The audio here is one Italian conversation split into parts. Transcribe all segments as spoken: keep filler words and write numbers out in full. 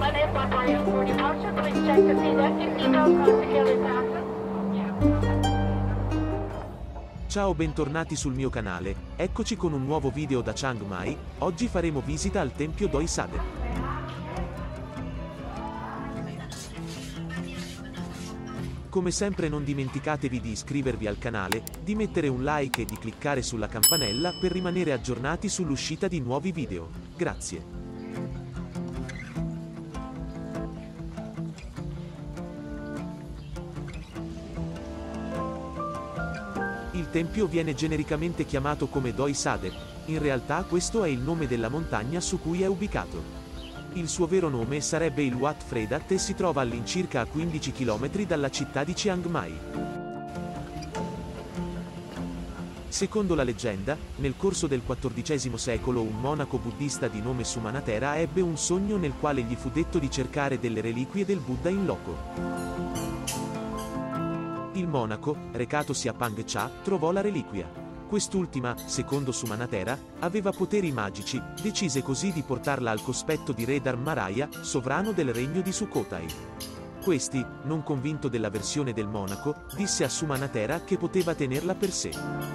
Ciao, bentornati sul mio canale, eccoci con un nuovo video da Chiang Mai. Oggi faremo visita al tempio Doi Sadep. Come sempre non dimenticatevi di iscrivervi al canale, di mettere un like e di cliccare sulla campanella per rimanere aggiornati sull'uscita di nuovi video. Grazie. Il tempio viene genericamente chiamato come Doi Sadep, in realtà questo è il nome della montagna su cui è ubicato. Il suo vero nome sarebbe il Wat Phradat e si trova all'incirca a quindici chilometri dalla città di Chiang Mai. Secondo la leggenda, nel corso del quattordicesimo secolo un monaco buddista di nome Sumanatera ebbe un sogno nel quale gli fu detto di cercare delle reliquie del Buddha in loco. Il monaco, recatosi a Pang Cha, trovò la reliquia. Quest'ultima, secondo Sumanatera, aveva poteri magici, decise così di portarla al cospetto di re Dharmaraya, sovrano del regno di Sukhothai. Questi, non convinto della versione del monaco, disse a Sumanatera che poteva tenerla per sé.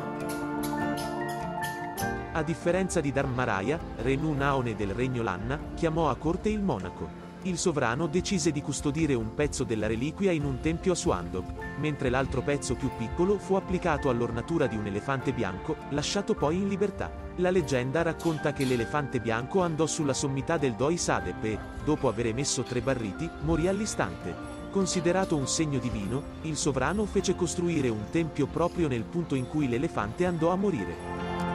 A differenza di Dharmaraya, re Nu Naone del regno Lanna, chiamò a corte il monaco. Il sovrano decise di custodire un pezzo della reliquia in un tempio a Suandok, mentre l'altro pezzo più piccolo fu applicato all'ornatura di un elefante bianco, lasciato poi in libertà. La leggenda racconta che l'elefante bianco andò sulla sommità del Doi Sadep e, dopo aver emesso tre barriti, morì all'istante. Considerato un segno divino, il sovrano fece costruire un tempio proprio nel punto in cui l'elefante andò a morire.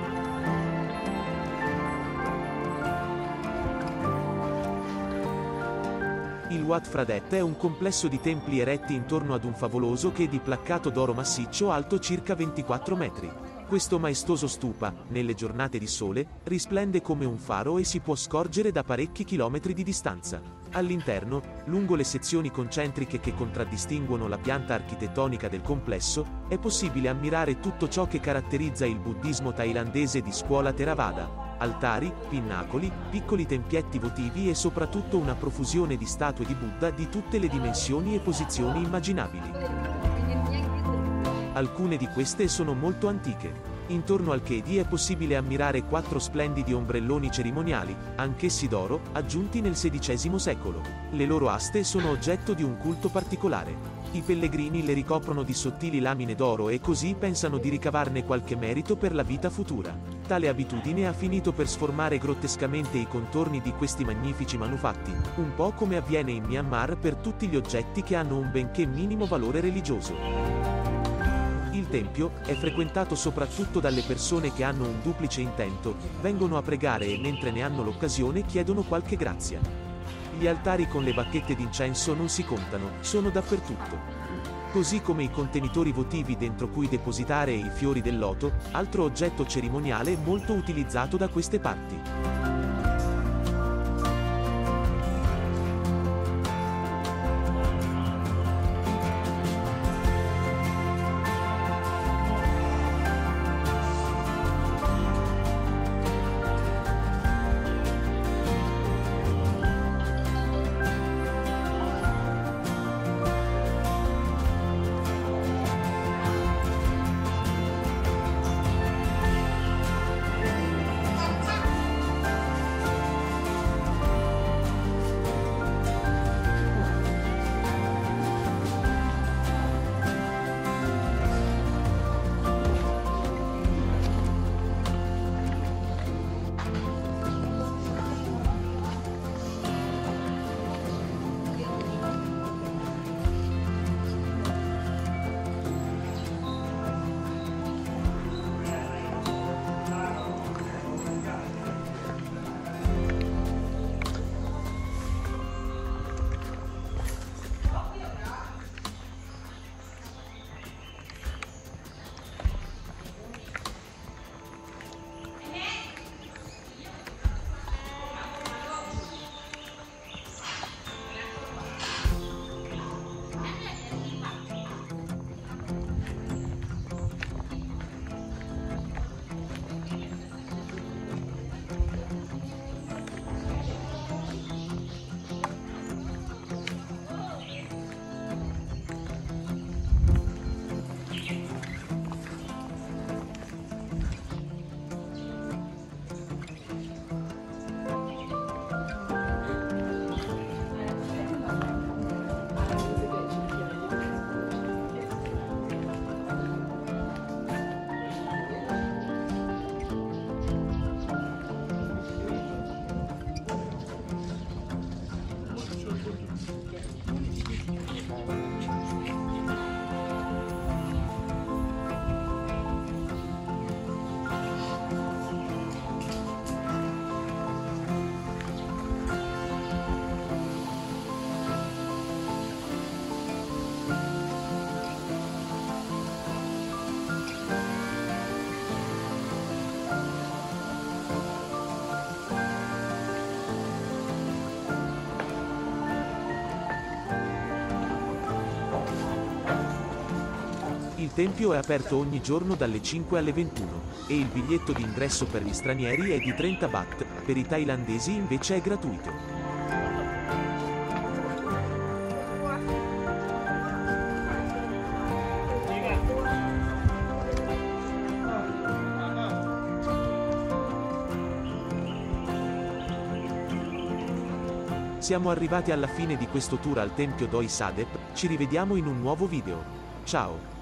Il Wat Phradat è un complesso di templi eretti intorno ad un favoloso che di placcato d'oro massiccio alto circa ventiquattro metri. Questo maestoso stupa, nelle giornate di sole, risplende come un faro e si può scorgere da parecchi chilometri di distanza. All'interno, lungo le sezioni concentriche che contraddistinguono la pianta architettonica del complesso, è possibile ammirare tutto ciò che caratterizza il buddismo thailandese di scuola Theravada. Altari, pinnacoli, piccoli tempietti votivi e soprattutto una profusione di statue di Buddha di tutte le dimensioni e posizioni immaginabili. Alcune di queste sono molto antiche. Intorno al Chedi è possibile ammirare quattro splendidi ombrelloni cerimoniali, anch'essi d'oro, aggiunti nel sedicesimo secolo. Le loro aste sono oggetto di un culto particolare. I pellegrini le ricoprono di sottili lamine d'oro e così pensano di ricavarne qualche merito per la vita futura. Tale abitudine ha finito per sformare grottescamente i contorni di questi magnifici manufatti, un po' come avviene in Myanmar per tutti gli oggetti che hanno un benché minimo valore religioso. Il tempio è frequentato soprattutto dalle persone che hanno un duplice intento, vengono a pregare e mentre ne hanno l'occasione chiedono qualche grazia. Gli altari con le bacchette d'incenso non si contano, sono dappertutto. Così come i contenitori votivi dentro cui depositare i fiori del loto, altro oggetto cerimoniale molto utilizzato da queste parti. Il tempio è aperto ogni giorno dalle cinque alle ventuno, e il biglietto di ingresso per gli stranieri è di trenta baht, per i thailandesi invece è gratuito. Siamo arrivati alla fine di questo tour al tempio Doi Sadep, ci rivediamo in un nuovo video. Ciao!